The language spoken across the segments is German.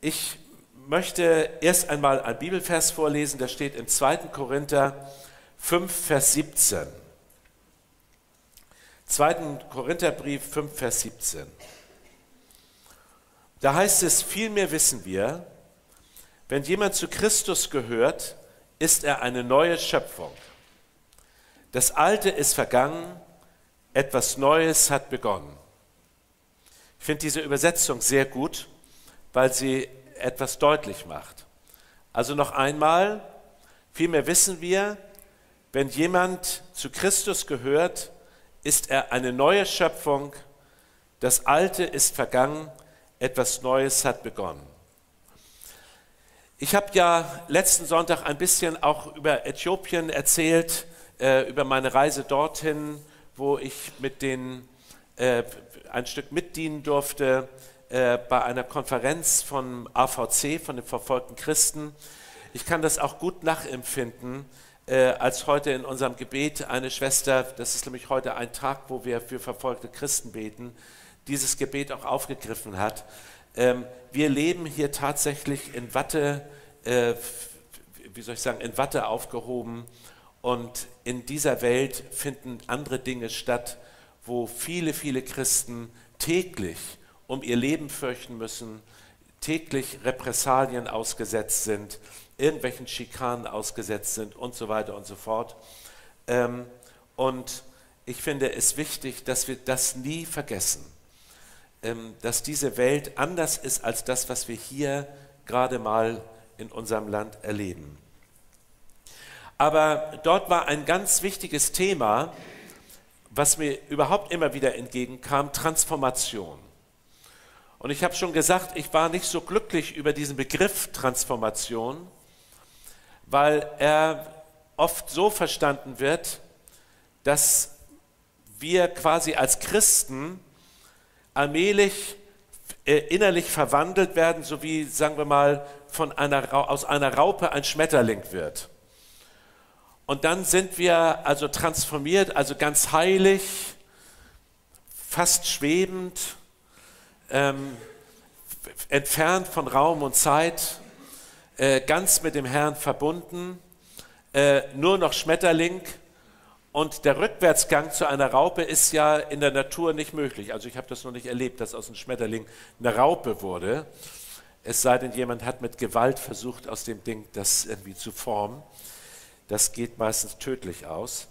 Ich möchte erst einmal ein Bibelvers vorlesen, der steht im 2. Korinther 5, Vers 17. 2. Korintherbrief 5, Vers 17. Da heißt es, vielmehr wissen wir, wenn jemand zu Christus gehört, ist er eine neue Schöpfung. Das Alte ist vergangen, etwas Neues hat begonnen. Ich finde diese Übersetzung sehr gut, weil sie etwas deutlich macht. Also noch einmal, vielmehr wissen wir, wenn jemand zu Christus gehört, ist er eine neue Schöpfung, das Alte ist vergangen, etwas Neues hat begonnen. Ich habe ja letzten Sonntag ein bisschen auch über Äthiopien erzählt, über meine Reise dorthin, wo ich mit denen ein Stück mitdienen durfte, bei einer Konferenz von AVC, von den verfolgten Christen. Ich kann das auch gut nachempfinden, als heute in unserem Gebet eine Schwester, das ist nämlich heute ein Tag, wo wir für verfolgte Christen beten, dieses Gebet auch aufgegriffen hat. Wir leben hier tatsächlich in Watte, in Watte aufgehoben, und in dieser Welt finden andere Dinge statt, wo viele, viele Christen täglich um ihr Leben fürchten müssen, täglich Repressalien ausgesetzt sind, irgendwelchen Schikanen ausgesetzt sind und so weiter und so fort. Und ich finde es wichtig, dass wir das nie vergessen, dass diese Welt anders ist als das, was wir hier gerade mal in unserem Land erleben. Aber dort war ein ganz wichtiges Thema, was mir überhaupt immer wieder entgegenkam, Transformation. Und ich habe schon gesagt, ich war nicht so glücklich über diesen Begriff Transformation, weil er oft so verstanden wird, dass wir quasi als Christen allmählich innerlich verwandelt werden, so wie, sagen wir mal, aus einer Raupe ein Schmetterling wird. Und dann sind wir also transformiert, also ganz heilig, fast schwebend, entfernt von Raum und Zeit, ganz mit dem Herrn verbunden, nur noch Schmetterling. Und der Rückwärtsgang zu einer Raupe ist ja in der Natur nicht möglich. Also ich habe das noch nicht erlebt, dass aus einem Schmetterling eine Raupe wurde. Es sei denn, jemand hat mit Gewalt versucht, aus dem Ding das irgendwie zu formen. Das geht meistens tödlich aus.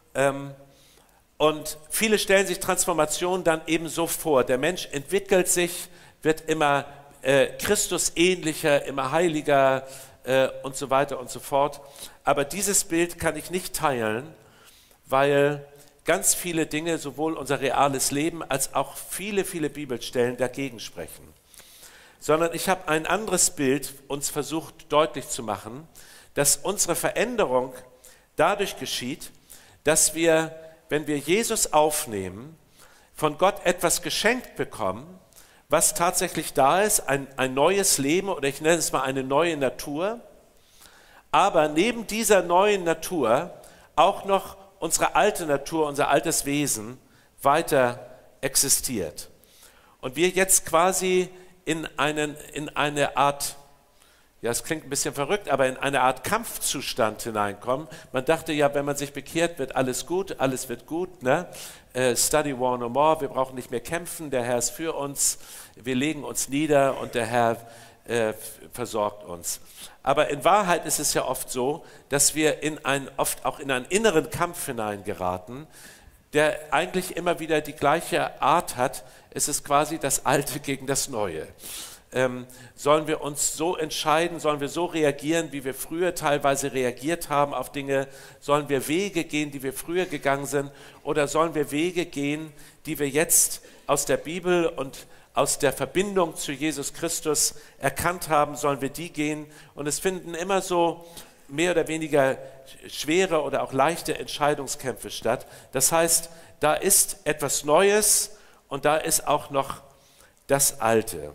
Und viele stellen sich Transformation dann eben so vor. Der Mensch entwickelt sich, wird immer Christus ähnlicher, immer heiliger und so weiter und so fort. Aber dieses Bild kann ich nicht teilen, weil ganz viele Dinge, sowohl unser reales Leben als auch viele, viele Bibelstellen dagegen sprechen. Sondern ich habe ein anderes Bild uns versucht deutlich zu machen, dass unsere Veränderung dadurch geschieht, dass wir, wenn wir Jesus aufnehmen, von Gott etwas geschenkt bekommen, was tatsächlich da ist, ein neues Leben, oder ich nenne es mal eine neue Natur, aber neben dieser neuen Natur auch noch unsere alte Natur, unser altes Wesen weiter existiert. Und wir jetzt quasi in eine Art, ja, es klingt ein bisschen verrückt, aber in eine Art Kampfzustand hineinkommen. Man dachte ja, wenn man sich bekehrt, wird alles gut, alles wird gut, ne? Study war no more, wir brauchen nicht mehr kämpfen, der Herr ist für uns, wir legen uns nieder und der Herr versorgt uns. Aber in Wahrheit ist es ja oft so, dass wir oft auch in einen inneren Kampf hineingeraten, der eigentlich immer wieder die gleiche Art hat. Es ist quasi das Alte gegen das Neue. Sollen wir uns so entscheiden, sollen wir so reagieren, wie wir früher teilweise reagiert haben auf Dinge? Sollen wir Wege gehen, die wir früher gegangen sind? Oder sollen wir Wege gehen, die wir jetzt aus der Bibel und aus der Verbindung zu Jesus Christus erkannt haben, sollen wir die gehen? Und es finden immer so mehr oder weniger schwere oder auch leichte Entscheidungskämpfe statt. Das heißt, da ist etwas Neues und da ist auch noch das Alte.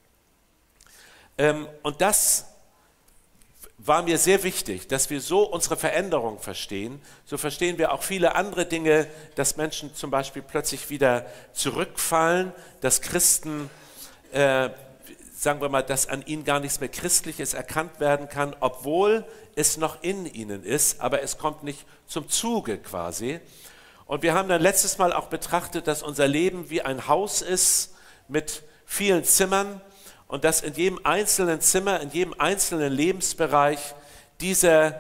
Und das war mir sehr wichtig, dass wir so unsere Veränderung verstehen. So verstehen wir auch viele andere Dinge, dass Menschen zum Beispiel plötzlich wieder zurückfallen, dass Christen sagen wir mal, dass an ihnen gar nichts mehr Christliches erkannt werden kann, obwohl es noch in ihnen ist, aber es kommt nicht zum Zuge quasi. Und wir haben dann letztes Mal auch betrachtet, dass unser Leben wie ein Haus ist mit vielen Zimmern und dass in jedem einzelnen Zimmer, in jedem einzelnen Lebensbereich diese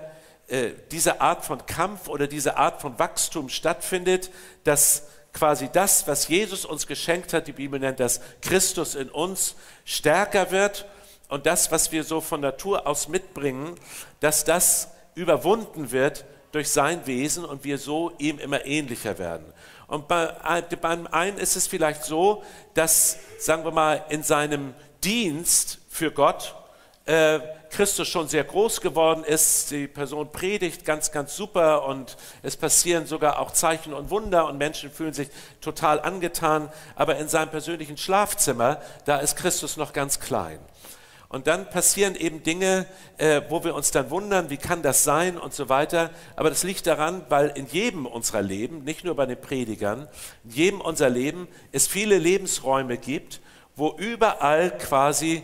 Art von Kampf oder diese Art von Wachstum stattfindet, dass quasi das, was Jesus uns geschenkt hat, die Bibel nennt das Christus in uns, stärker wird und das, was wir so von Natur aus mitbringen, dass das überwunden wird durch sein Wesen und wir so ihm immer ähnlicher werden. Und beim einen ist es vielleicht so, dass, sagen wir mal, in seinem Dienst für Gott Christus schon sehr groß geworden ist, die Person predigt ganz, ganz super und es passieren sogar auch Zeichen und Wunder und Menschen fühlen sich total angetan, aber in seinem persönlichen Schlafzimmer, da ist Christus noch ganz klein. Und dann passieren eben Dinge, wo wir uns dann wundern, wie kann das sein und so weiter. Aber das liegt daran, weil in jedem unserer Leben, nicht nur bei den Predigern, in jedem unserer Leben es viele Lebensräume gibt, wo überall quasi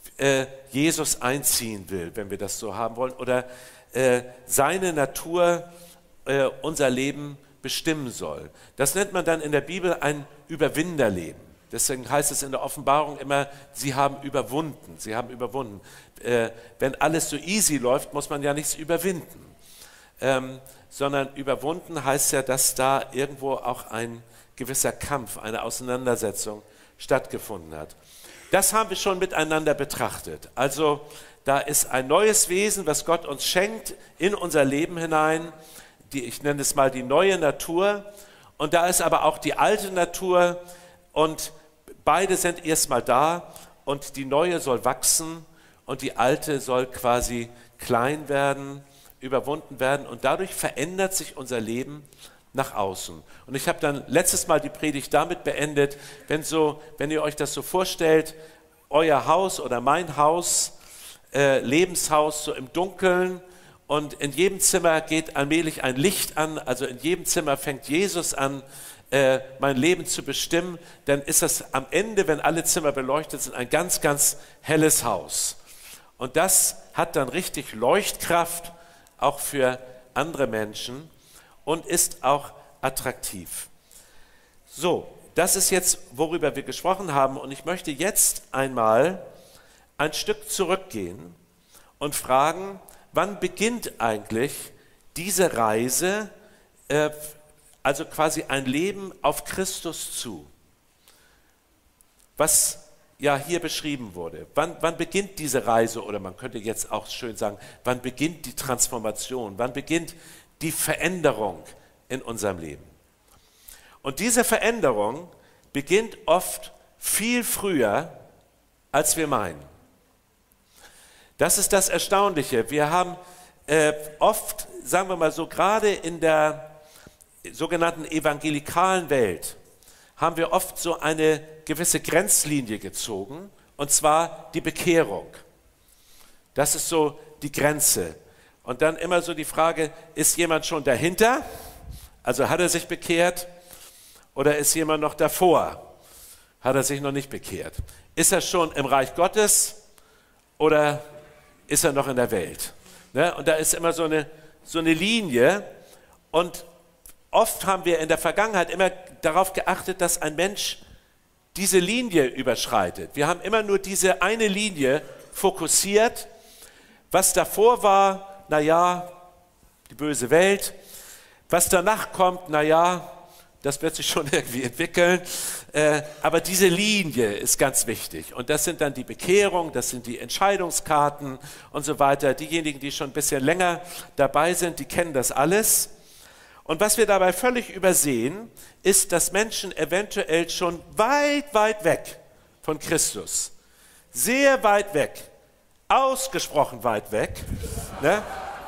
Jesus einziehen will, wenn wir das so haben wollen, oder seine Natur unser Leben bestimmen soll. Das nennt man dann in der Bibel ein Überwinderleben. Deswegen heißt es in der Offenbarung immer, sie haben überwunden, sie haben überwunden. Wenn alles so easy läuft, muss man ja nichts überwinden, sondern überwunden heißt ja, dass da irgendwo auch ein gewisser Kampf, eine Auseinandersetzung stattgefunden hat. Das haben wir schon miteinander betrachtet. Also da ist ein neues Wesen, was Gott uns schenkt in unser Leben hinein. Ich nenne es mal die neue Natur. Und da ist aber auch die alte Natur. Und beide sind erstmal da. Und die neue soll wachsen. Und die alte soll quasi klein werden, überwunden werden. Und dadurch verändert sich unser Leben nach außen. Und ich habe dann letztes Mal die Predigt damit beendet, wenn ihr euch das so vorstellt, euer Haus oder mein Haus, Lebenshaus so im Dunkeln und in jedem Zimmer geht allmählich ein Licht an, also in jedem Zimmer fängt Jesus an, mein Leben zu bestimmen, dann ist das am Ende, wenn alle Zimmer beleuchtet sind, ein ganz, ganz helles Haus. Und das hat dann richtig Leuchtkraft, auch für andere Menschen, und ist auch attraktiv. So, das ist jetzt, worüber wir gesprochen haben. Und ich möchte jetzt einmal ein Stück zurückgehen und fragen, wann beginnt eigentlich diese Reise, also quasi ein Leben auf Christus zu, was ja hier beschrieben wurde. Wann beginnt diese Reise, oder man könnte jetzt auch schön sagen, wann beginnt die Transformation, wann beginnt die Veränderung in unserem Leben. Und diese Veränderung beginnt oft viel früher, als wir meinen. Das ist das Erstaunliche. Wir haben oft, sagen wir mal so, gerade in der sogenannten evangelikalen Welt, haben wir oft so eine gewisse Grenzlinie gezogen, und zwar die Bekehrung. Das ist so die Grenze. Und dann immer so die Frage, ist jemand schon dahinter? Also hat er sich bekehrt? Oder ist jemand noch davor? Hat er sich noch nicht bekehrt? Ist er schon im Reich Gottes oder ist er noch in der Welt? Ne? Und da ist immer so eine Linie. Und oft haben wir in der Vergangenheit immer darauf geachtet, dass ein Mensch diese Linie überschreitet. Wir haben immer nur diese eine Linie fokussiert. Was davor war, naja, die böse Welt. Was danach kommt, naja, das wird sich schon irgendwie entwickeln. Aber diese Linie ist ganz wichtig. Und das sind dann die Bekehrung, das sind die Entscheidungskarten und so weiter. Diejenigen, die schon ein bisschen länger dabei sind, die kennen das alles. Und was wir dabei völlig übersehen, ist, dass Menschen eventuell schon weit, weit weg von Christus, sehr weit weg, ausgesprochen weit weg, ne,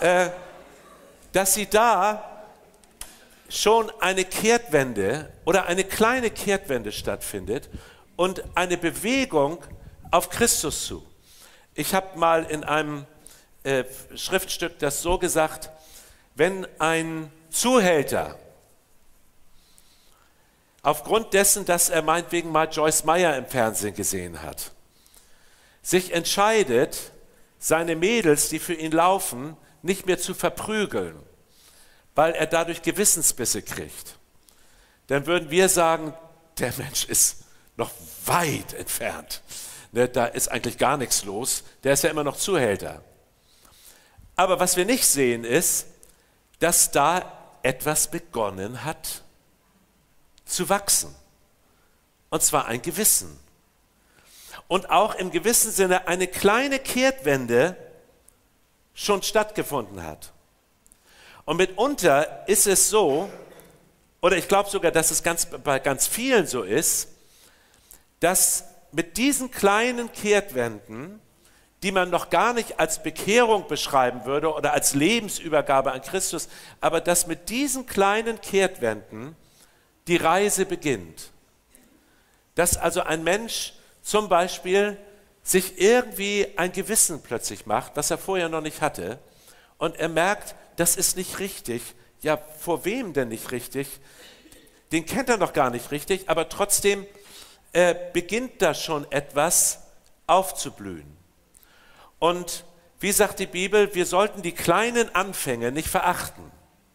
dass sie da schon eine Kehrtwende oder eine kleine Kehrtwende stattfindet und eine Bewegung auf Christus zu. Ich habe mal in einem Schriftstück das so gesagt, wenn ein Zuhälter aufgrund dessen, dass er meinetwegen mal Joyce Meyer im Fernsehen gesehen hat, sich entscheidet, seine Mädels, die für ihn laufen, nicht mehr zu verprügeln, weil er dadurch Gewissensbisse kriegt, dann würden wir sagen, der Mensch ist noch weit entfernt. Ne, da ist eigentlich gar nichts los, der ist ja immer noch Zuhälter. Aber was wir nicht sehen ist, dass da etwas begonnen hat zu wachsen. Und zwar ein Gewissen. Und auch im gewissen Sinne eine kleine Kehrtwende schon stattgefunden hat. Und mitunter ist es so, oder ich glaube sogar, dass es bei ganz vielen so ist, dass mit diesen kleinen Kehrtwenden, die man noch gar nicht als Bekehrung beschreiben würde oder als Lebensübergabe an Christus, aber dass mit diesen kleinen Kehrtwenden die Reise beginnt. Dass also ein Mensch zum Beispiel sich irgendwie ein Gewissen plötzlich macht, was er vorher noch nicht hatte, und er merkt, das ist nicht richtig. Ja, vor wem denn nicht richtig? Den kennt er noch gar nicht richtig, aber trotzdem beginnt da schon etwas aufzublühen. Und wie sagt die Bibel, wir sollten die kleinen Anfänge nicht verachten.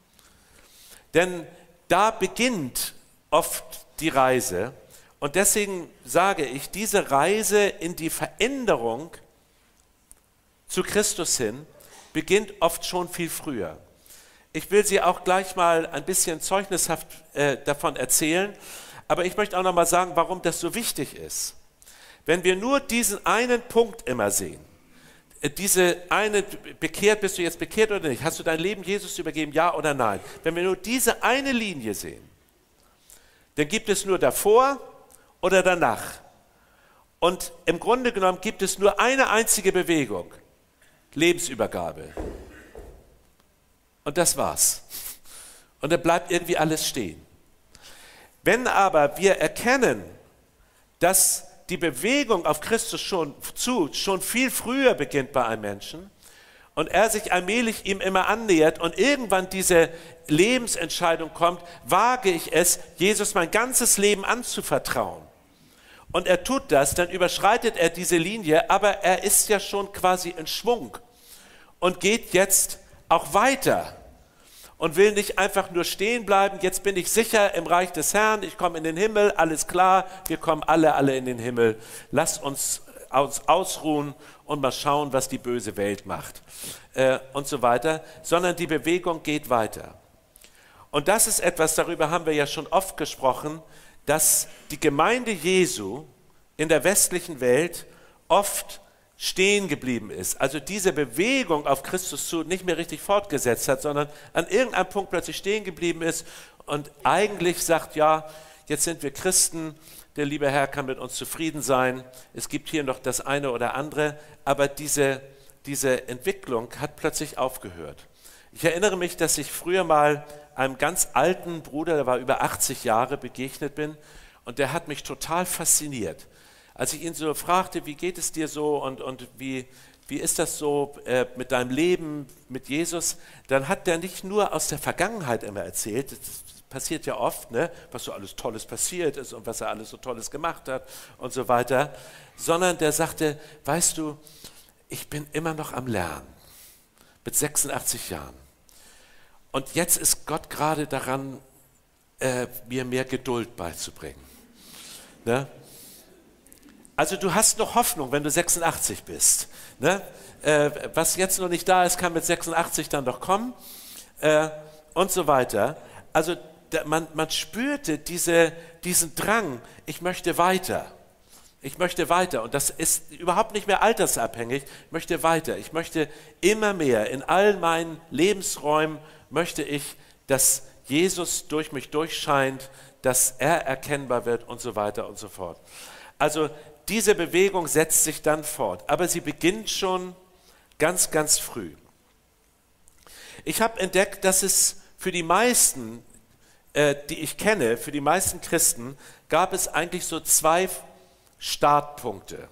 Denn da beginnt oft die Reise. Und deswegen sage ich, diese Reise in die Veränderung zu Christus hin beginnt oft schon viel früher. Ich will Sie auch gleich mal ein bisschen zeugnishaft davon erzählen, aber ich möchte auch noch mal sagen, warum das so wichtig ist. Wenn wir nur diesen einen Punkt immer sehen, diese eine, bekehrt, bist du jetzt bekehrt oder nicht? Hast du dein Leben Jesus übergeben, ja oder nein? Wenn wir nur diese eine Linie sehen, dann gibt es nur davor oder danach. Und im Grunde genommen gibt es nur eine einzige Bewegung, Lebensübergabe. Und das war's. Und dann bleibt irgendwie alles stehen. Wenn aber wir erkennen, dass die Bewegung auf Christus schon viel früher beginnt bei einem Menschen und er sich allmählich ihm immer annähert und irgendwann diese Lebensentscheidung kommt, wage ich es, Jesus mein ganzes Leben anzuvertrauen. Und er tut das, dann überschreitet er diese Linie, aber er ist ja schon quasi in Schwung und geht jetzt auch weiter und will nicht einfach nur stehen bleiben, jetzt bin ich sicher im Reich des Herrn, ich komme in den Himmel, alles klar, wir kommen alle in den Himmel. Lasst uns ausruhen und mal schauen, was die böse Welt macht und so weiter, sondern die Bewegung geht weiter. Und das ist etwas, darüber haben wir ja schon oft gesprochen, dass die Gemeinde Jesu in der westlichen Welt oft stehen geblieben ist, also diese Bewegung auf Christus zu nicht mehr richtig fortgesetzt hat, sondern an irgendeinem Punkt plötzlich stehen geblieben ist und eigentlich sagt, ja, jetzt sind wir Christen, der liebe Herr kann mit uns zufrieden sein, es gibt hier noch das eine oder andere, aber diese Entwicklung hat plötzlich aufgehört. Ich erinnere mich, dass ich früher mal einem ganz alten Bruder, der war über 80 Jahre, begegnet bin und der hat mich total fasziniert. Als ich ihn so fragte, wie geht es dir so und wie ist das so mit deinem Leben mit Jesus, dann hat der nicht nur aus der Vergangenheit immer erzählt, das passiert ja oft, ne, was so alles Tolles passiert ist und was er alles so Tolles gemacht hat und so weiter, sondern der sagte, weißt du, ich bin immer noch am Lernen, mit 86 Jahren. Und jetzt ist Gott gerade daran, mir mehr Geduld beizubringen. Ne? Also du hast noch Hoffnung, wenn du 86 bist. Ne? Was jetzt noch nicht da ist, kann mit 86 dann doch kommen und so weiter. Also man spürte diesen Drang, ich möchte weiter. Ich möchte weiter und das ist überhaupt nicht mehr altersabhängig. Ich möchte weiter. Ich möchte immer mehr in all meinen Lebensräumen möchte ich, dass Jesus durch mich durchscheint, dass er erkennbar wird und so weiter und so fort. Also diese Bewegung setzt sich dann fort, aber sie beginnt schon ganz, ganz früh. Ich habe entdeckt, dass es für die meisten, die ich kenne, für die meisten Christen, gab es eigentlich so zwei Startpunkte.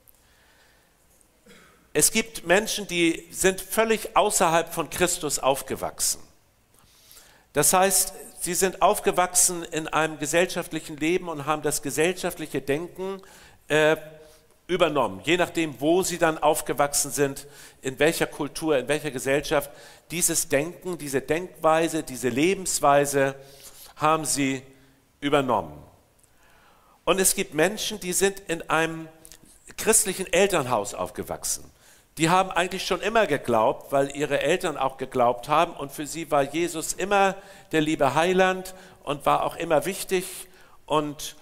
Es gibt Menschen, die sind völlig außerhalb von Christus aufgewachsen. Das heißt, sie sind aufgewachsen in einem gesellschaftlichen Leben und haben das gesellschaftliche Denken übernommen, je nachdem, wo sie dann aufgewachsen sind, in welcher Kultur, in welcher Gesellschaft. Dieses Denken, diese Denkweise, diese Lebensweise haben sie übernommen. Und es gibt Menschen, die sind in einem christlichen Elternhaus aufgewachsen. Die haben eigentlich schon immer geglaubt, weil ihre Eltern auch geglaubt haben, und für sie war Jesus immer der liebe Heiland und war auch immer wichtig, und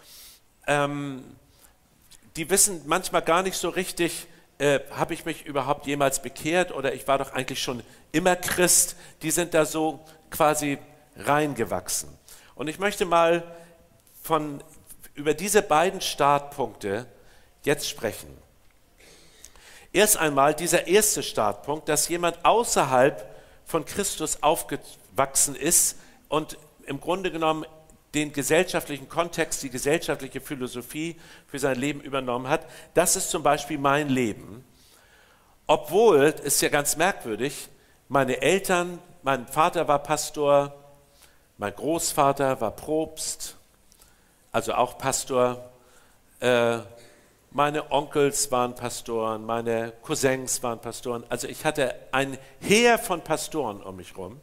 die wissen manchmal gar nicht so richtig, habe ich mich überhaupt jemals bekehrt oder ich war doch eigentlich schon immer Christ. Die sind da so quasi reingewachsen. Und ich möchte mal über diese beiden Startpunkte jetzt sprechen. Erst einmal dieser erste Startpunkt, dass jemand außerhalb von Christus aufgewachsen ist und im Grunde genommen den gesellschaftlichen Kontext, die gesellschaftliche Philosophie für sein Leben übernommen hat. Das ist zum Beispiel mein Leben. Obwohl, ist ja ganz merkwürdig, meine Eltern, mein Vater war Pastor, mein Großvater war Propst, also auch Pastor, meine Onkels waren Pastoren, meine Cousins waren Pastoren. Also ich hatte ein Heer von Pastoren um mich herum.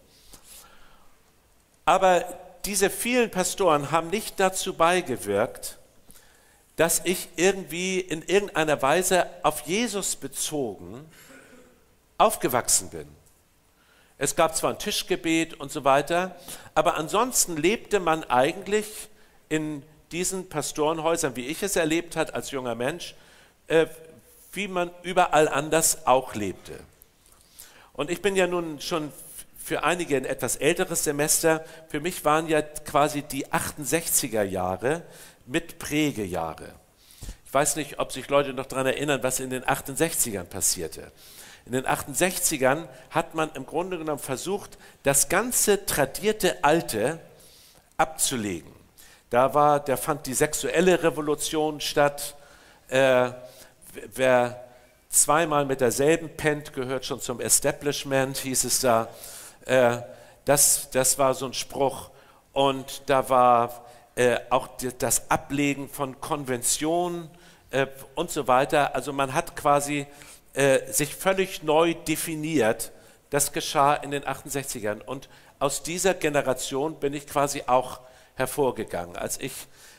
Aber diese vielen Pastoren haben nicht dazu beigewirkt, dass ich irgendwie in irgendeiner Weise auf Jesus bezogen aufgewachsen bin. Es gab zwar ein Tischgebet und so weiter, aber ansonsten lebte man eigentlich in diesen Pastorenhäusern, wie ich es erlebt habe als junger Mensch, wie man überall anders auch lebte. Und ich bin ja nun schon für einige ein etwas älteres Semester. Für mich waren ja quasi die 68er Jahre mit Prägejahre. Ich weiß nicht, ob sich Leute noch daran erinnern, was in den 68ern passierte. In den 68ern hat man im Grunde genommen versucht, das ganze tradierte Alte abzulegen. Da fand die sexuelle Revolution statt. Wer zweimal mit derselben pennt, gehört schon zum Establishment, hieß es da. Das war so ein Spruch. Und da war auch das Ablegen von Konventionen und so weiter. Also man hat quasi sich völlig neu definiert. Das geschah in den 68ern. Und aus dieser Generation bin ich quasi auch hervorgegangen. Als ich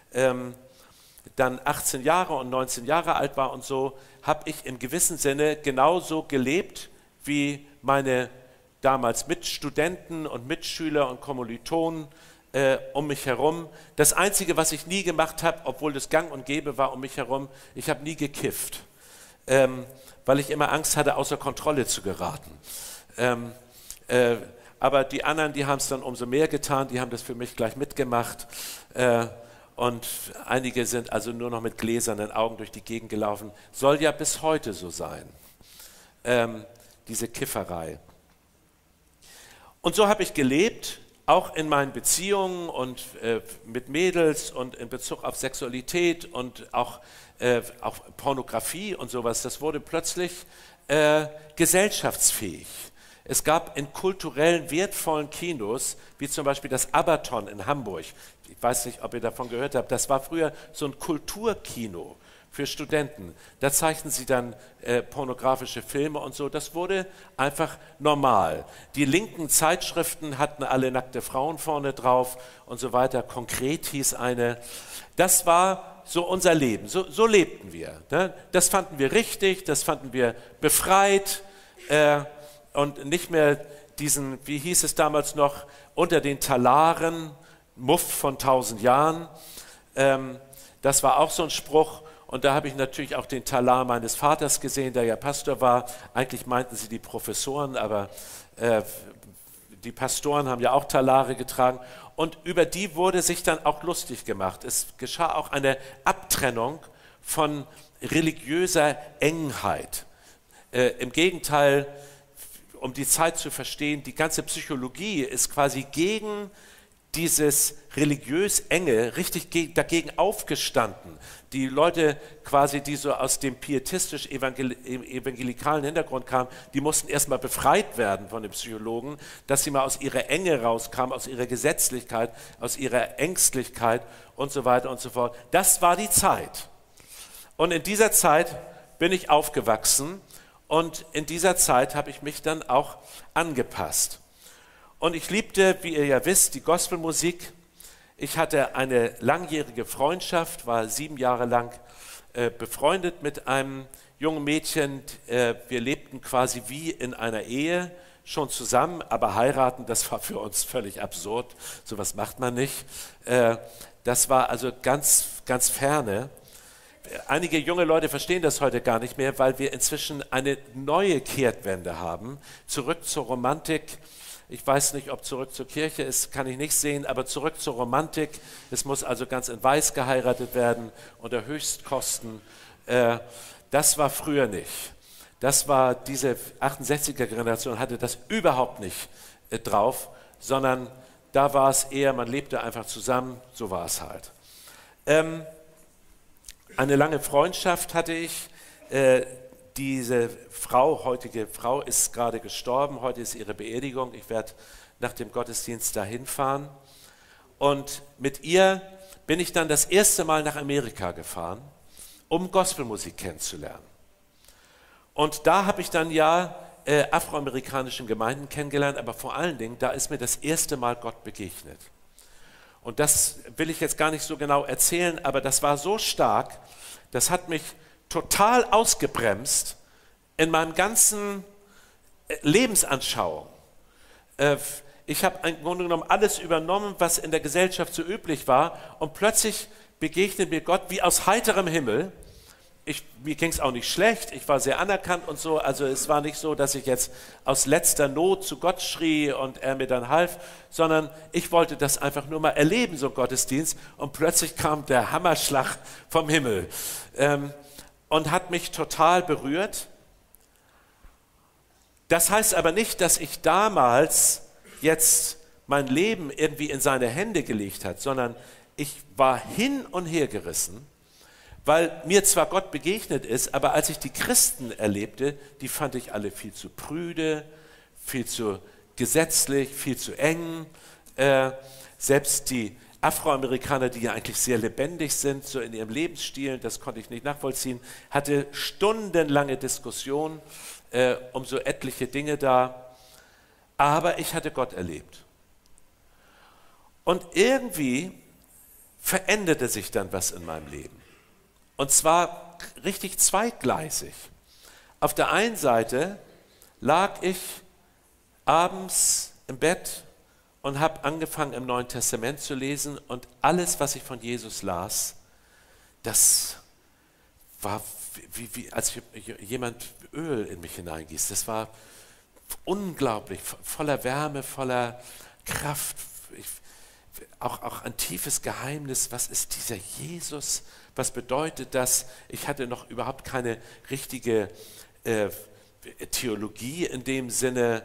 dann 18 Jahre und 19 Jahre alt war und so, habe ich im gewissen Sinne genauso gelebt wie meine damals Mitstudenten und Mitschüler und Kommilitonen um mich herum. Das Einzige, was ich nie gemacht habe, obwohl das gang und gäbe war um mich herum, ich habe nie gekifft, weil ich immer Angst hatte, außer Kontrolle zu geraten. Aber die anderen, die haben es dann umso mehr getan, die haben das für mich gleich mitgemacht. Und einige sind also nur noch mit gläsernen Augen durch die Gegend gelaufen. Soll ja bis heute so sein, diese Kifferei. Und so habe ich gelebt, auch in meinen Beziehungen und mit Mädels und in Bezug auf Sexualität und auch Pornografie und sowas. Das wurde plötzlich gesellschaftsfähig. Es gab in kulturellen, wertvollen Kinos, wie zum Beispiel das Abaton in Hamburg, ich weiß nicht, ob ihr davon gehört habt, das war früher so ein Kulturkino für Studenten. Da zeigten sie dann pornografische Filme und so. Das wurde einfach normal. Die linken Zeitschriften hatten alle nackte Frauen vorne drauf und so weiter. Konkret hieß eine. Das war so unser Leben. So lebten wir. Ne? Das fanden wir richtig, das fanden wir befreit und nicht mehr diesen, wie hieß es damals noch, unter den Talaren, Muff von 1000 Jahren. Das war auch so ein Spruch. Und da habe ich natürlich auch den Talar meines Vaters gesehen, der ja Pastor war. Eigentlich meinten sie die Professoren, aber die Pastoren haben ja auch Talare getragen. Und über die wurde sich dann auch lustig gemacht. Es geschah auch eine Abtrennung von religiöser Engheit. Im Gegenteil, um die Zeit zu verstehen, die ganze Psychologie ist quasi gegen dieses religiös Enge richtig dagegen aufgestanden. Die Leute quasi, die so aus dem pietistisch-evangelikalen Hintergrund kamen, die mussten erstmal befreit werden von den Psychologen, dass sie mal aus ihrer Enge rauskamen, aus ihrer Gesetzlichkeit, aus ihrer Ängstlichkeit und so weiter und so fort. Das war die Zeit. Und in dieser Zeit bin ich aufgewachsen und in dieser Zeit habe ich mich dann auch angepasst. Und ich liebte, wie ihr ja wisst, die Gospelmusik. Ich hatte eine langjährige Freundschaft, war 7 Jahre lang befreundet mit einem jungen Mädchen. Wir lebten quasi wie in einer Ehe, schon zusammen, aber heiraten, das war für uns völlig absurd. Sowas macht man nicht. Das war also ganz, ganz ferne. Einige junge Leute verstehen das heute gar nicht mehr, weil wir inzwischen eine neue Kehrtwende haben. Zurück zur Romantik. Ich weiß nicht, ob zurück zur Kirche ist, kann ich nicht sehen, aber zurück zur Romantik. Es muss also ganz in Weiß geheiratet werden, unter Höchstkosten. Das war früher nicht. Das war, diese 68er-Generation hatte das überhaupt nicht drauf, sondern da war es eher, man lebte einfach zusammen, so war es halt. Eine lange Freundschaft hatte ich. Diese Frau, heutige Frau, ist gerade gestorben. Heute ist ihre Beerdigung. Ich werde nach dem Gottesdienst dahin fahren. Und mit ihr bin ich dann das erste Mal nach Amerika gefahren, um Gospelmusik kennenzulernen. Und da habe ich dann ja afroamerikanischen Gemeinden kennengelernt, aber vor allen Dingen, da ist mir das erste Mal Gott begegnet. Und das will ich jetzt gar nicht so genau erzählen, aber das war so stark, das hat mich total ausgebremst in meinem ganzen Lebensanschauung. Ich habe im Grunde genommen alles übernommen, was in der Gesellschaft so üblich war, und plötzlich begegnet mir Gott wie aus heiterem Himmel. Mir ging es auch nicht schlecht, ich war sehr anerkannt und so, also es war nicht so, dass ich jetzt aus letzter Not zu Gott schrie und er mir dann half, sondern ich wollte das einfach nur mal erleben, so ein Gottesdienst, und plötzlich kam der Hammerschlag vom Himmel. Und hat mich total berührt. Das heißt aber nicht, dass ich damals jetzt mein Leben irgendwie in seine Hände gelegt habe, sondern ich war hin und her gerissen, weil mir zwar Gott begegnet ist, aber als ich die Christen erlebte, die fand ich alle viel zu prüde, viel zu gesetzlich, viel zu eng. Selbst die Afroamerikaner, die ja eigentlich sehr lebendig sind, so in ihrem Lebensstil, das konnte ich nicht nachvollziehen, hatte stundenlange Diskussionen um so etliche Dinge da. Aber ich hatte Gott erlebt. Und irgendwie veränderte sich dann was in meinem Leben. Und zwar richtig zweigleisig. Auf der einen Seite lag ich abends im Bett und habe angefangen, im Neuen Testament zu lesen, und alles, was ich von Jesus las, das war wie als jemand Öl in mich hineingießt. Das war unglaublich, voller Wärme, voller Kraft, auch ein tiefes Geheimnis. Was ist dieser Jesus? Was bedeutet das? Ich hatte noch überhaupt keine richtige Theologie in dem Sinne.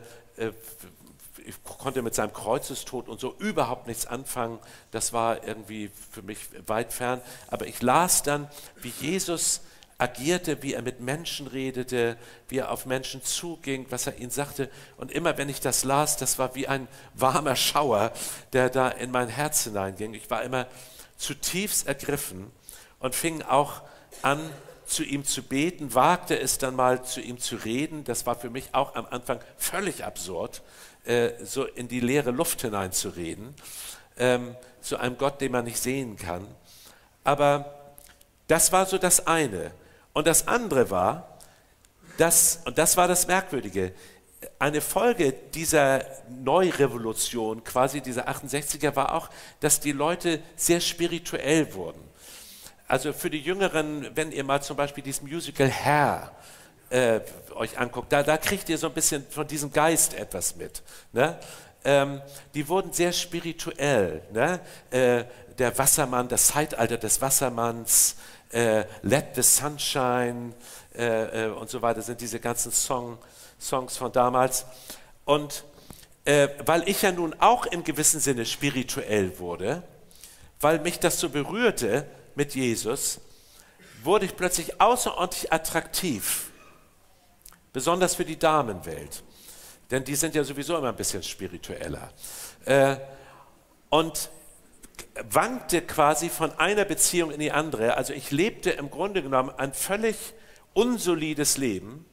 Ich konnte mit seinem Kreuzestod und so überhaupt nichts anfangen. Das war irgendwie für mich weit fern. Aber ich las dann, wie Jesus agierte, wie er mit Menschen redete, wie er auf Menschen zuging, was er ihnen sagte. Und immer, wenn ich das las, das war wie ein warmer Schauer, der da in mein Herz hineinging. Ich war immer zutiefst ergriffen und fing auch an, zu ihm zu beten, wagte es dann mal, zu ihm zu reden. Das war für mich auch am Anfang völlig absurd, so in die leere Luft hinein zu reden, zu einem Gott, den man nicht sehen kann. Aber das war so das eine. Und das andere war, und das war das Merkwürdige, eine Folge dieser Neurevolution, quasi dieser 68er, war auch, dass die Leute sehr spirituell wurden. Also für die Jüngeren, wenn ihr mal zum Beispiel dieses Musical Hair euch anguckt, da kriegt ihr so ein bisschen von diesem Geist etwas mit. Ne? Die wurden sehr spirituell. Ne? Der Wassermann, das Zeitalter des Wassermanns, Let the Sunshine und so weiter, sind diese ganzen Songs von damals. Und weil ich ja nun auch im gewissen Sinne spirituell wurde, weil mich das so berührte mit Jesus, wurde ich plötzlich außerordentlich attraktiv, besonders für die Damenwelt, denn die sind ja sowieso immer ein bisschen spiritueller. Und wankte quasi von einer Beziehung in die andere. Also ich lebte im Grunde genommen ein völlig unsolides Leben,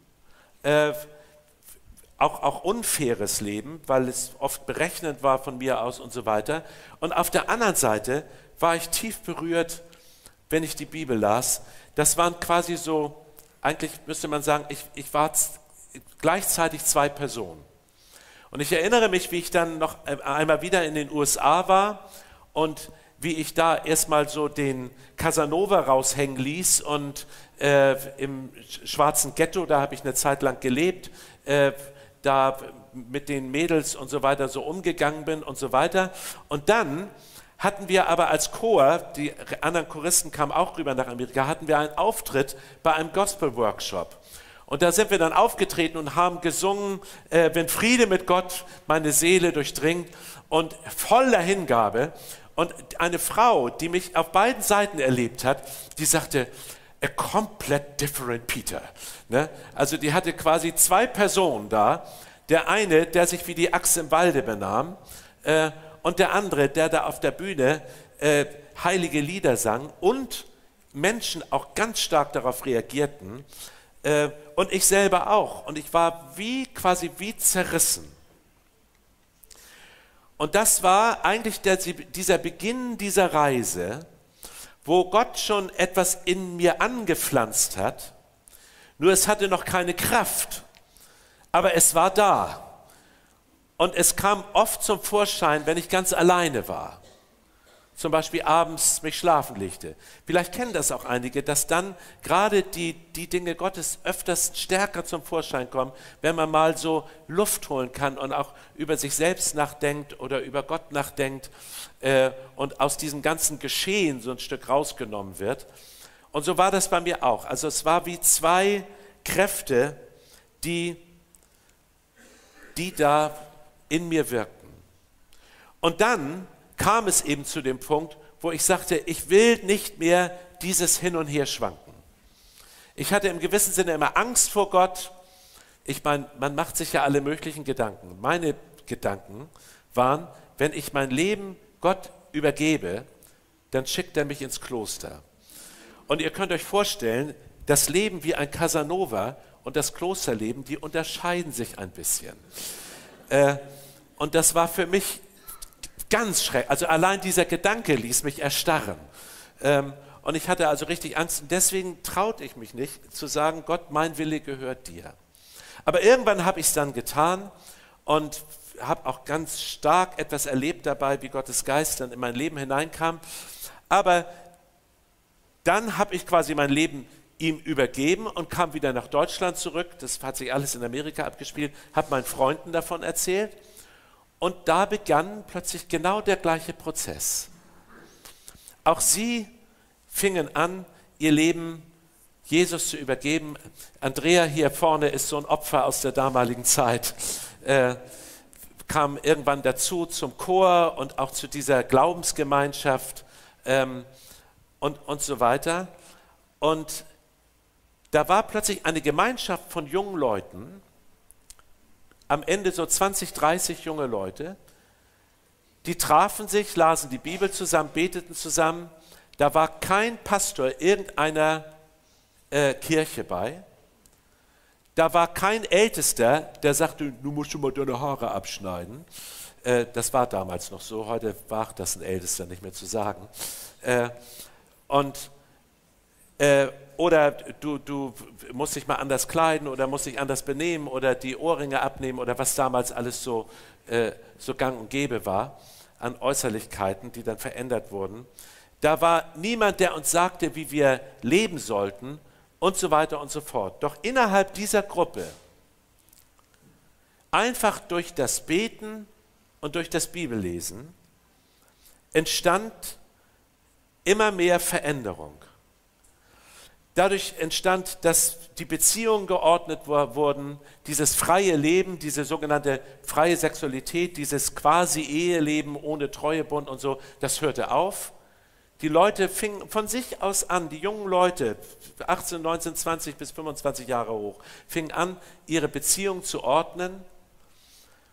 auch unfaires Leben, weil es oft berechnend war von mir aus und so weiter. Und auf der anderen Seite war ich tief berührt, wenn ich die Bibel las. Das waren quasi so, eigentlich müsste man sagen, ich war gleichzeitig zwei Personen. Und ich erinnere mich, wie ich dann noch einmal wieder in den USA war und wie ich da erstmal so den Casanova raushängen ließ und im schwarzen Ghetto, da habe ich eine Zeit lang gelebt, da mit den Mädels und so weiter so umgegangen bin und so weiter. Und dann hatten wir aber als Chor, die anderen Choristen kamen auch rüber nach Amerika, hatten wir einen Auftritt bei einem Gospel-Workshop. Und da sind wir dann aufgetreten und haben gesungen, wenn Friede mit Gott meine Seele durchdringt, und voller Hingabe. Und eine Frau, die mich auf beiden Seiten erlebt hat, die sagte, a complete different Peter. Ne? Also die hatte quasi zwei Personen da. Der eine, der sich wie die Axt im Walde benahm, und der andere, der da auf der Bühne heilige Lieder sang und Menschen auch ganz stark darauf reagierten. Und ich selber auch. Und ich war quasi wie zerrissen. Und das war eigentlich dieser Beginn dieser Reise, wo Gott schon etwas in mir angepflanzt hat, nur es hatte noch keine Kraft, aber es war da. Und es kam oft zum Vorschein, wenn ich ganz alleine war. Zum Beispiel abends mich schlafen legte. Vielleicht kennen das auch einige, dass dann gerade die Dinge Gottes öfters stärker zum Vorschein kommen, wenn man mal so Luft holen kann und auch über sich selbst nachdenkt oder über Gott nachdenkt und aus diesem ganzen Geschehen so ein Stück rausgenommen wird. Und so war das bei mir auch. Also es war wie zwei Kräfte, die da in mir wirkten. Und dann kam es eben zu dem Punkt, wo ich sagte, ich will nicht mehr dieses Hin und Her schwanken. Ich hatte im gewissen Sinne immer Angst vor Gott. Ich meine, man macht sich ja alle möglichen Gedanken. Meine Gedanken waren, wenn ich mein Leben Gott übergebe, dann schickt er mich ins Kloster. Und ihr könnt euch vorstellen, das Leben wie ein Casanova und das Klosterleben, die unterscheiden sich ein bisschen. Und das war für mich ganz schrecklich. Also allein dieser Gedanke ließ mich erstarren. Und ich hatte also richtig Angst. Und deswegen traute ich mich nicht zu sagen, Gott, mein Wille gehört dir. Aber irgendwann habe ich es dann getan und habe auch ganz stark etwas erlebt dabei, wie Gottes Geist dann in mein Leben hineinkam. Aber dann habe ich quasi mein Leben ihm übergeben und kam wieder nach Deutschland zurück. Das hat sich alles in Amerika abgespielt. Habe meinen Freunden davon erzählt. Und da begann plötzlich genau der gleiche Prozess. Auch sie fingen an, ihr Leben Jesus zu übergeben. Andrea hier vorne ist so ein Opfer aus der damaligen Zeit, kam irgendwann dazu zum Chor und auch zu dieser Glaubensgemeinschaft und so weiter. Und da war plötzlich eine Gemeinschaft von jungen Leuten, am Ende so 20, 30 junge Leute, die trafen sich, lasen die Bibel zusammen, beteten zusammen. Da war kein Pastor irgendeiner Kirche bei. Da war kein Ältester, der sagte, du musst schon mal deine Haare abschneiden. Das war damals noch so, heute wagt das ein Ältester nicht mehr zu sagen. Oder du musst dich mal anders kleiden oder musst dich anders benehmen oder die Ohrringe abnehmen oder was damals alles so gang und gäbe war an Äußerlichkeiten, die dann verändert wurden. Da war niemand, der uns sagte, wie wir leben sollten und so weiter und so fort. Doch innerhalb dieser Gruppe, einfach durch das Beten und durch das Bibellesen, entstand immer mehr Veränderung. Dadurch entstand, dass die Beziehungen geordnet wurden, dieses freie Leben, diese sogenannte freie Sexualität, dieses quasi Eheleben ohne Treuebund und so, das hörte auf. Die Leute fingen von sich aus an, die jungen Leute, 18, 19, 20 bis 25 Jahre hoch, fingen an, ihre Beziehung zu ordnen.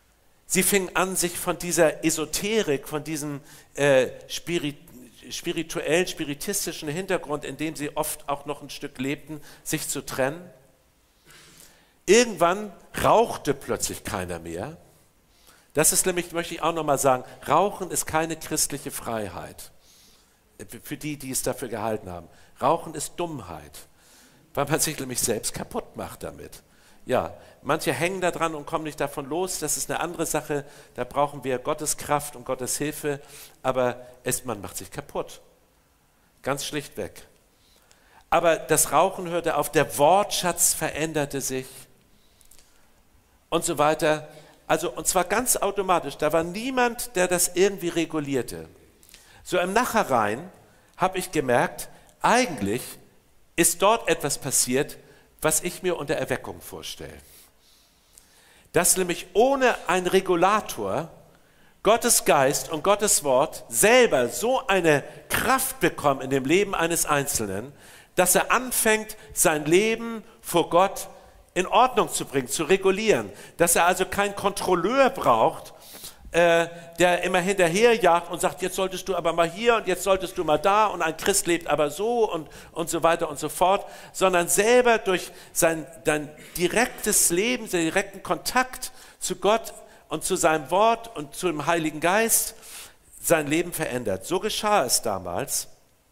Sie fingen an, sich von dieser Esoterik, von diesem spirituellen, spiritistischen Hintergrund, in dem sie oft auch noch ein Stück lebten, sich zu trennen. Irgendwann rauchte plötzlich keiner mehr. Das ist nämlich, möchte ich auch nochmal sagen, Rauchen ist keine christliche Freiheit. Für die, die es dafür gehalten haben. Rauchen ist Dummheit, weil man sich nämlich selbst kaputt macht damit. Ja, manche hängen da dran und kommen nicht davon los, das ist eine andere Sache, da brauchen wir Gottes Kraft und Gottes Hilfe, aber man macht sich kaputt, ganz schlichtweg. Aber das Rauchen hörte auf, der Wortschatz veränderte sich und so weiter, also und zwar ganz automatisch, da war niemand, der das irgendwie regulierte. So im Nachhinein habe ich gemerkt, eigentlich ist dort etwas passiert, was ich mir unter Erweckung vorstelle. Dass nämlich ohne einen Regulator Gottes Geist und Gottes Wort selber so eine Kraft bekommen in dem Leben eines Einzelnen, dass er anfängt, sein Leben vor Gott in Ordnung zu bringen, zu regulieren. Dass er also keinen Kontrolleur braucht, der immer hinterherjagt und sagt, jetzt solltest du aber mal hier und jetzt solltest du mal da und ein Christ lebt aber so und so weiter und so fort, sondern selber durch sein direktes Leben, den direkten Kontakt zu Gott und zu seinem Wort und zu dem Heiligen Geist sein Leben verändert. So geschah es damals.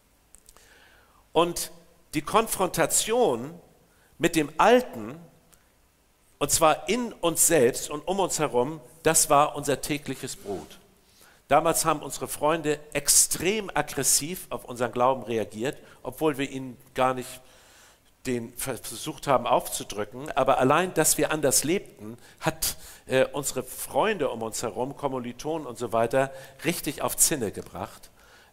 Und die Konfrontation mit dem Alten, und zwar in uns selbst und um uns herum, das war unser tägliches Brot. Damals haben unsere Freunde extrem aggressiv auf unseren Glauben reagiert, obwohl wir ihnen gar nicht den versucht haben aufzudrücken. Aber allein, dass wir anders lebten, hat unsere Freunde um uns herum, Kommilitonen und so weiter, richtig auf Zinne gebracht.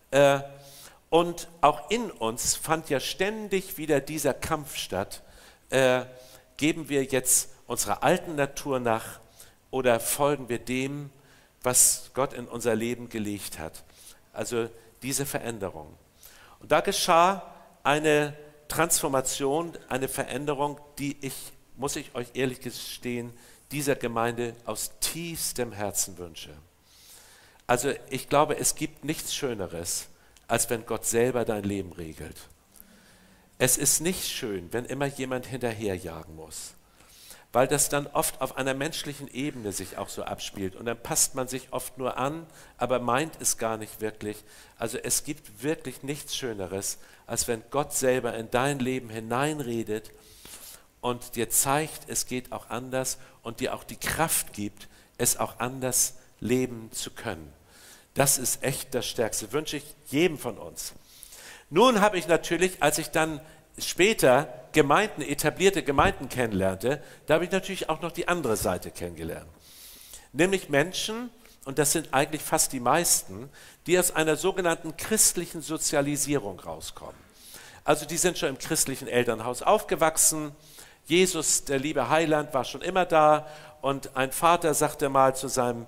Und auch in uns fand ja ständig wieder dieser Kampf statt. Geben wir jetzt unserer alten Natur nach oder folgen wir dem, was Gott in unser Leben gelegt hat? Also diese Veränderung. Und da geschah eine Transformation, eine Veränderung, die muss ich euch ehrlich gestehen, dieser Gemeinde aus tiefstem Herzen wünsche. Also ich glaube, es gibt nichts Schöneres, als wenn Gott selber dein Leben regelt. Es ist nicht schön, wenn immer jemand hinterherjagen muss, weil das dann oft auf einer menschlichen Ebene sich auch so abspielt und dann passt man sich oft nur an, aber meint es gar nicht wirklich. Also es gibt wirklich nichts Schöneres, als wenn Gott selber in dein Leben hineinredet und dir zeigt, es geht auch anders und dir auch die Kraft gibt, es auch anders leben zu können. Das ist echt das Stärkste, wünsche ich jedem von uns. Nun habe ich natürlich, als ich dann später Gemeinden, etablierte Gemeinden kennenlernte, da habe ich natürlich auch noch die andere Seite kennengelernt. Nämlich Menschen, und das sind eigentlich fast die meisten, die aus einer sogenannten christlichen Sozialisierung rauskommen. Also die sind schon im christlichen Elternhaus aufgewachsen. Jesus, der liebe Heiland, war schon immer da. Und ein Sohn sagte mal zu seinem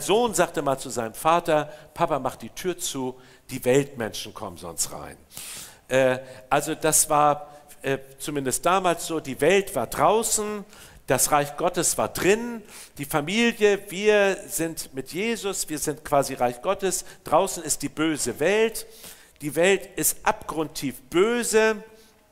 Vater, Papa, mach die Tür zu, die Weltmenschen kommen sonst rein. Also das war zumindest damals so, die Welt war draußen, das Reich Gottes war drin, die Familie, wir sind mit Jesus, wir sind quasi Reich Gottes, draußen ist die böse Welt, die Welt ist abgrundtief böse,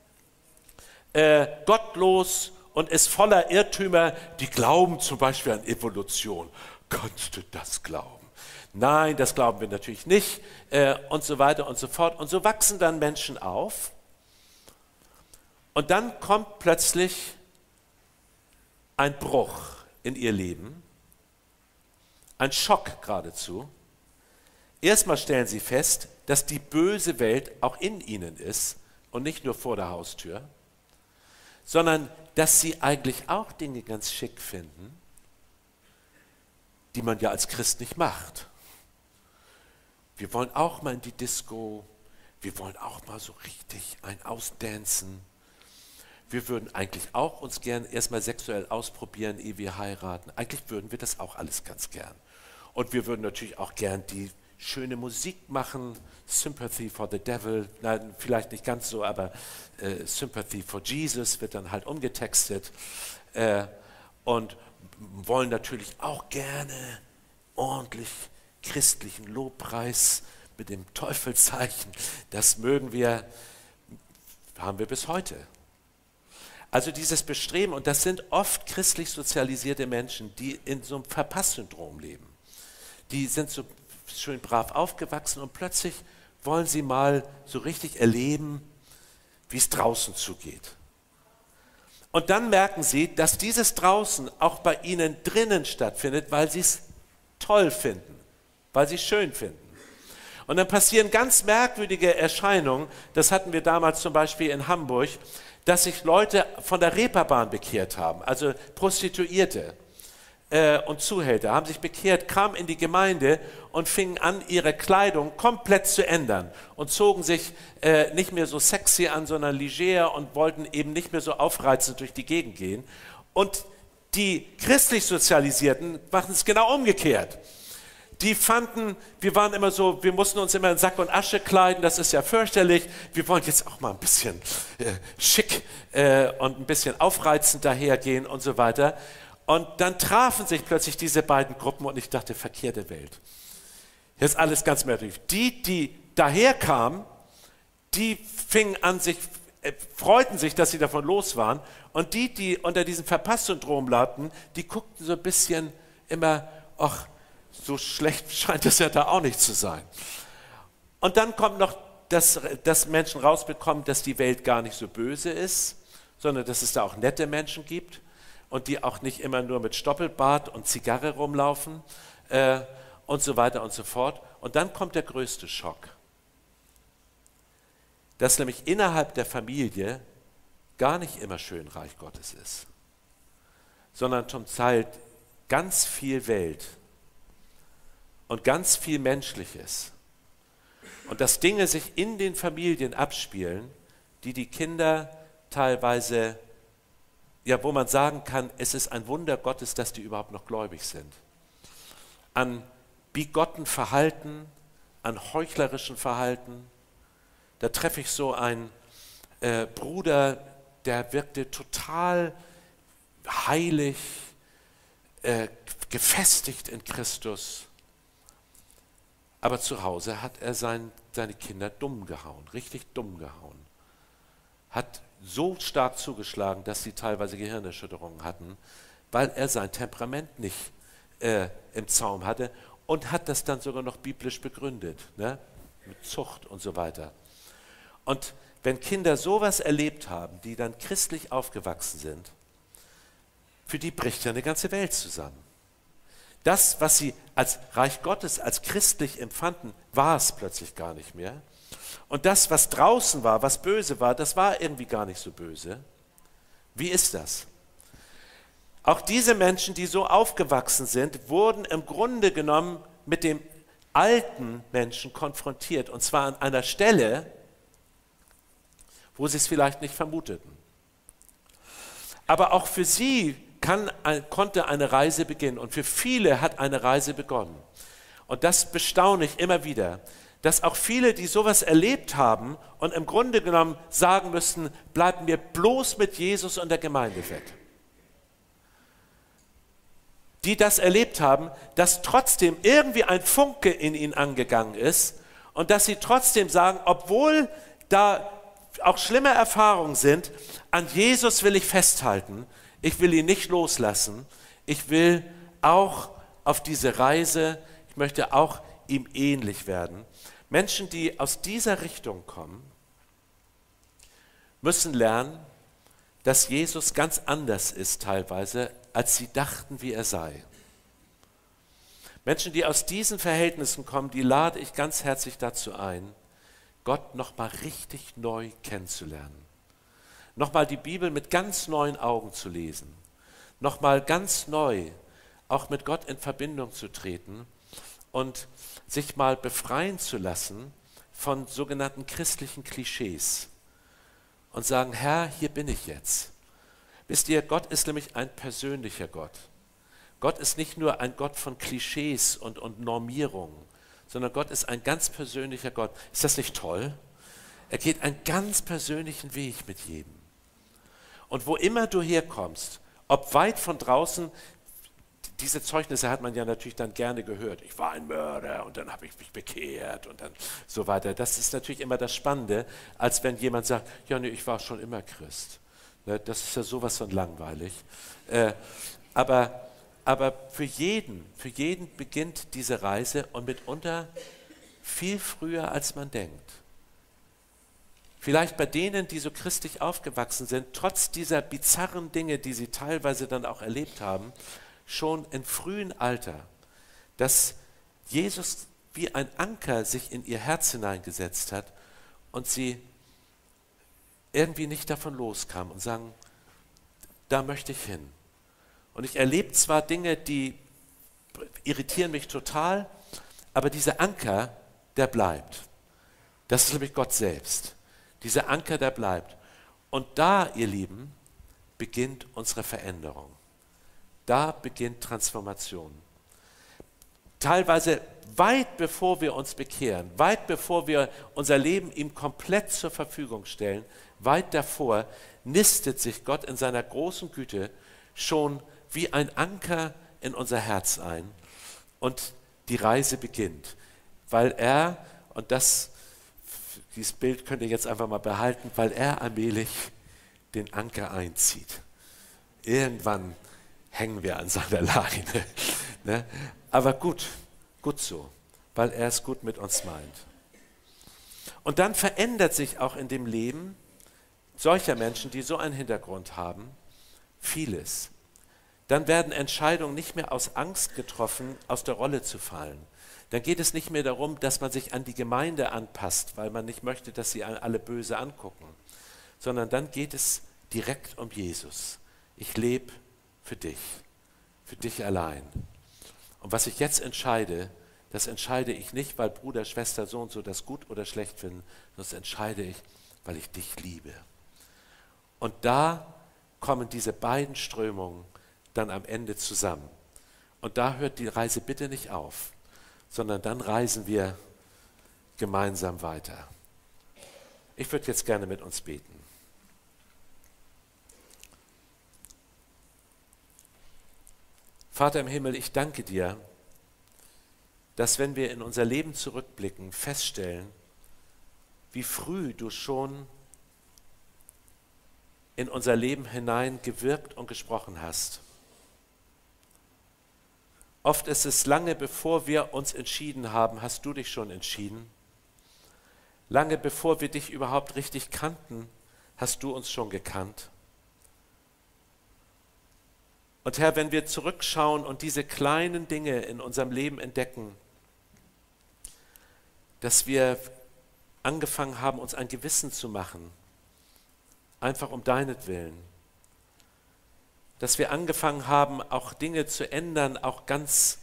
gottlos und ist voller Irrtümer, die glauben zum Beispiel an Evolution. Kannst du das glauben? Nein, das glauben wir natürlich nicht und so weiter und so fort. Und so wachsen dann Menschen auf und dann kommt plötzlich ein Bruch in ihr Leben, ein Schock geradezu. Erstmal stellen sie fest, dass die böse Welt auch in ihnen ist und nicht nur vor der Haustür, sondern dass sie eigentlich auch Dinge ganz schick finden, die man ja als Christ nicht macht. Wir wollen auch mal in die Disco, wir wollen auch mal so richtig ein ausdancen. Wir würden eigentlich auch uns gern erstmal sexuell ausprobieren, ehe wir heiraten. Eigentlich würden wir das auch alles ganz gern. Und wir würden natürlich auch gern die schöne Musik machen, Sympathy for the Devil, nein, vielleicht nicht ganz so, aber Sympathy for Jesus wird dann halt umgetextet und wollen natürlich auch gerne ordentlich christlichen Lobpreis mit dem Teufelszeichen, das mögen wir, haben wir bis heute. Also dieses Bestreben, und das sind oft christlich sozialisierte Menschen, die in so einem Verpasssyndrom leben. Die sind so schön brav aufgewachsen und plötzlich wollen sie mal so richtig erleben, wie es draußen zugeht. Und dann merken sie, dass dieses draußen auch bei ihnen drinnen stattfindet, weil sie es toll finden, weil sie es schön finden. Und dann passieren ganz merkwürdige Erscheinungen, das hatten wir damals zum Beispiel in Hamburg, dass sich Leute von der Reeperbahn bekehrt haben, also Prostituierte und Zuhälter, haben sich bekehrt, kamen in die Gemeinde und fingen an, ihre Kleidung komplett zu ändern und zogen sich nicht mehr so sexy an, sondern leger und wollten eben nicht mehr so aufreizend durch die Gegend gehen. Und die christlich Sozialisierten machen es genau umgekehrt. Die fanden, wir waren immer so, wir mussten uns immer in Sack und Asche kleiden, das ist ja fürchterlich. Wir wollen jetzt auch mal ein bisschen schick und ein bisschen aufreizend dahergehen und so weiter. Und dann trafen sich plötzlich diese beiden Gruppen und ich dachte, verkehrte Welt. Jetzt alles ganz merkwürdig. Die daherkamen, die fingen an freuten sich, dass sie davon los waren. Und die unter diesem Verpasssyndrom labten, die guckten so ein bisschen immer, ach, so schlecht scheint es ja da auch nicht zu sein. Und dann kommt noch, dass Menschen rausbekommen, dass die Welt gar nicht so böse ist, sondern dass es da auch nette Menschen gibt und die auch nicht immer nur mit Stoppelbart und Zigarre rumlaufen und so weiter und so fort. Und dann kommt der größte Schock, dass nämlich innerhalb der Familie gar nicht immer schön Reich Gottes ist, sondern zum Teil ganz viel Welt und ganz viel Menschliches. Und dass Dinge sich in den Familien abspielen, die Kinder teilweise, ja, wo man sagen kann, es ist ein Wunder Gottes, dass die überhaupt noch gläubig sind. An bigotten Verhalten, an heuchlerischen Verhalten. Da treffe ich so einen Bruder, der wirkte total heilig, gefestigt in Christus. Aber zu Hause hat er seine Kinder dumm gehauen, richtig dumm gehauen. Hat so stark zugeschlagen, dass sie teilweise Gehirnerschütterungen hatten, weil er sein Temperament nicht im Zaum hatte und hat das dann sogar noch biblisch begründet, ne? Mit Zucht und so weiter. Und wenn Kinder sowas erlebt haben, die dann christlich aufgewachsen sind, für die bricht ja eine ganze Welt zusammen. Das, was sie als Reich Gottes, als christlich empfanden, war es plötzlich gar nicht mehr. Und das, was draußen war, was böse war, das war irgendwie gar nicht so böse. Wie ist das? Auch diese Menschen, die so aufgewachsen sind, wurden im Grunde genommen mit dem alten Menschen konfrontiert. Und zwar an einer Stelle, wo sie es vielleicht nicht vermuteten. Aber auch für sie konnte eine Reise beginnen und für viele hat eine Reise begonnen. Und das bestaune ich immer wieder, dass auch viele, die sowas erlebt haben und im Grunde genommen sagen müssten, bleibt mir bloß mit Jesus und der Gemeinde weg. Die das erlebt haben, dass trotzdem irgendwie ein Funke in ihnen angegangen ist und dass sie trotzdem sagen, obwohl da auch schlimme Erfahrungen sind, an Jesus will ich festhalten, ich will ihn nicht loslassen, ich will auch auf diese Reise, ich möchte auch ihm ähnlich werden. Menschen, die aus dieser Richtung kommen, müssen lernen, dass Jesus ganz anders ist teilweise, als sie dachten, wie er sei. Menschen, die aus diesen Verhältnissen kommen, die lade ich ganz herzlich dazu ein, Gott nochmal richtig neu kennenzulernen. Nochmal die Bibel mit ganz neuen Augen zu lesen. Nochmal ganz neu auch mit Gott in Verbindung zu treten und sich mal befreien zu lassen von sogenannten christlichen Klischees und sagen, Herr, hier bin ich jetzt. Wisst ihr, Gott ist nämlich ein persönlicher Gott. Gott ist nicht nur ein Gott von Klischees und Normierungen, sondern Gott ist ein ganz persönlicher Gott. Ist das nicht toll? Er geht einen ganz persönlichen Weg mit jedem. Und wo immer du herkommst, ob weit von draußen, diese Zeugnisse hat man ja natürlich dann gerne gehört. Ich war ein Mörder und dann habe ich mich bekehrt und dann so weiter. Das ist natürlich immer das Spannende, als wenn jemand sagt, ja, nee, ich war schon immer Christ. Ne, das ist ja sowas von langweilig. Aber für jeden beginnt diese Reise und mitunter viel früher, als man denkt. Vielleicht bei denen, die so christlich aufgewachsen sind, trotz dieser bizarren Dinge, die sie teilweise dann auch erlebt haben, schon im frühen Alter, dass Jesus wie ein Anker sich in ihr Herz hineingesetzt hat und sie irgendwie nicht davon loskam und sagen, da möchte ich hin. Und ich erlebe zwar Dinge, die irritieren mich total, aber dieser Anker, der bleibt. Das ist nämlich Gott selbst. Dieser Anker, der bleibt. Und da, ihr Lieben, beginnt unsere Veränderung. Da beginnt Transformation. Teilweise weit bevor wir uns bekehren, weit bevor wir unser Leben ihm komplett zur Verfügung stellen, weit davor nistet sich Gott in seiner großen Güte schon wie ein Anker in unser Herz ein und die Reise beginnt, weil er, und dieses Bild könnt ihr jetzt einfach mal behalten, weil er allmählich den Anker einzieht. Irgendwann hängen wir an seiner Leine. Ne? Aber gut so, weil er es gut mit uns meint. Und dann verändert sich auch in dem Leben solcher Menschen, die so einen Hintergrund haben, vieles. Dann werden Entscheidungen nicht mehr aus Angst getroffen, aus der Rolle zu fallen. Dann geht es nicht mehr darum, dass man sich an die Gemeinde anpasst, weil man nicht möchte, dass sie alle böse angucken, sondern dann geht es direkt um Jesus. Ich lebe für dich allein. Und was ich jetzt entscheide, das entscheide ich nicht, weil Bruder, Schwester so und so das gut oder schlecht finden, sondern das entscheide ich, weil ich dich liebe. Und da kommen diese beiden Strömungen dann am Ende zusammen. Und da hört die Reise bitte nicht auf, sondern dann reisen wir gemeinsam weiter. Ich würde jetzt gerne mit uns beten. Vater im Himmel, ich danke dir, dass wenn wir in unser Leben zurückblicken, feststellen, wie früh du schon in unser Leben hinein gewirkt und gesprochen hast. Oft ist es lange bevor wir uns entschieden haben, hast du dich schon entschieden. Lange bevor wir dich überhaupt richtig kannten, hast du uns schon gekannt. Und Herr, wenn wir zurückschauen und diese kleinen Dinge in unserem Leben entdecken, dass wir angefangen haben, uns ein Gewissen zu machen, einfach um deinetwillen, dass wir angefangen haben, auch Dinge zu ändern, auch ganz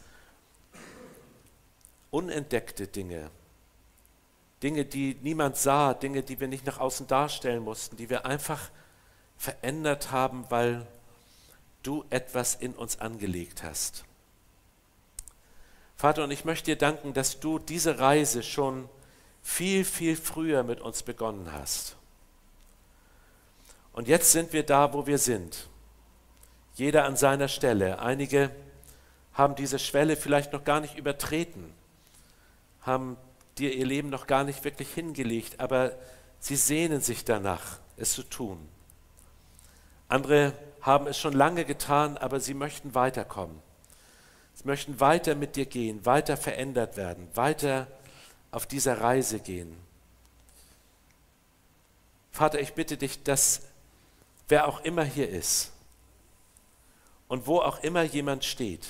unentdeckte Dinge, Dinge, die niemand sah, Dinge, die wir nicht nach außen darstellen mussten, die wir einfach verändert haben, weil du etwas in uns angelegt hast. Vater, und ich möchte dir danken, dass du diese Reise schon viel, viel früher mit uns begonnen hast. Und jetzt sind wir da, wo wir sind. Jeder an seiner Stelle. Einige haben diese Schwelle vielleicht noch gar nicht übertreten, haben dir ihr Leben noch gar nicht wirklich hingelegt, aber sie sehnen sich danach, es zu tun. Andere haben es schon lange getan, aber sie möchten weiterkommen. Sie möchten weiter mit dir gehen, weiter verändert werden, weiter auf dieser Reise gehen. Vater, ich bitte dich, dass wer auch immer hier ist und wo auch immer jemand steht,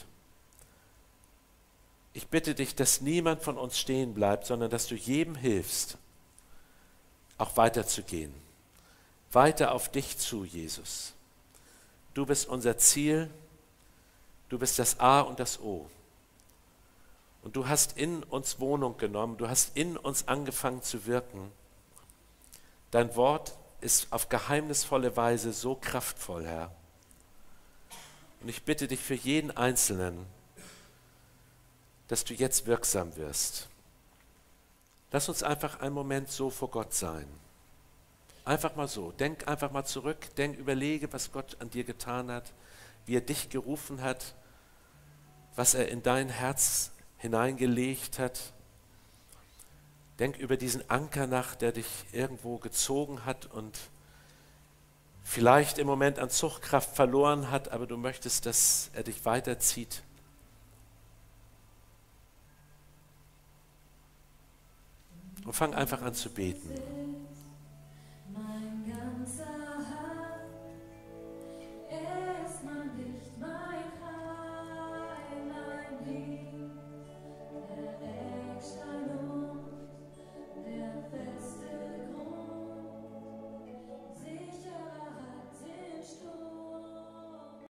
ich bitte dich, dass niemand von uns stehen bleibt, sondern dass du jedem hilfst, auch weiterzugehen. Weiter auf dich zu, Jesus. Du bist unser Ziel, du bist das A und das O. Und du hast in uns Wohnung genommen, du hast in uns angefangen zu wirken. Dein Wort ist auf geheimnisvolle Weise so kraftvoll, Herr. Und ich bitte dich für jeden Einzelnen, dass du jetzt wirksam wirst. Lass uns einfach einen Moment so vor Gott sein. Einfach mal so. Denk einfach mal zurück. Überlege, was Gott an dir getan hat, wie er dich gerufen hat was er in dein Herz hineingelegt hat. Denk über diesen Anker nach, der dich irgendwo gezogen hat und vielleicht im Moment an Zugkraft verloren hat, aber du möchtest, dass er dich weiterzieht. Und fang einfach an zu beten.